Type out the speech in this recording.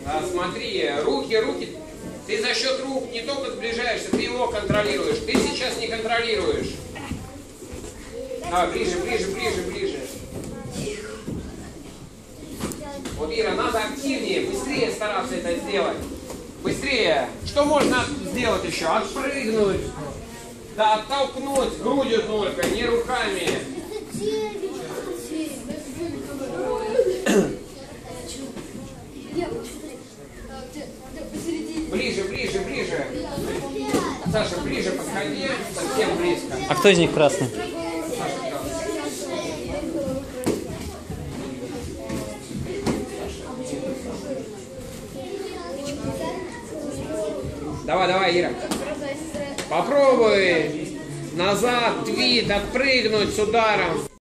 Смотри, руки. Ты за счет рук не только сближаешься, ты его контролируешь. Ты сейчас не контролируешь. Давай, ближе. Вот, Ира, надо активнее, быстрее стараться это сделать. Быстрее. Что можно сделать еще? Отпрыгнуть. Да, оттолкнуть грудью только, не руками. Ближе. Саша, ближе подходи, совсем близко. А кто из них красный? Давай, Ира. Попробуй назад, твит, отпрыгнуть с ударом.